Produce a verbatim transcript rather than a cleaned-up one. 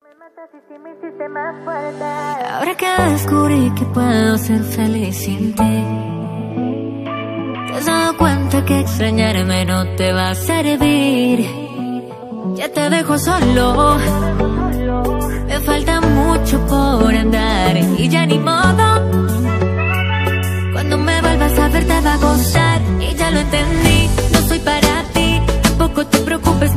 Ahora que descubrí que puedo ser feliz sin ti, te has dado cuenta que extrañarme no te va a servir. Ya te dejo solo, me falta mucho por andar y ya ni modo. Cuando me vuelvas a ver te va a gustar y ya lo entendí. No soy para ti, tampoco te preocupes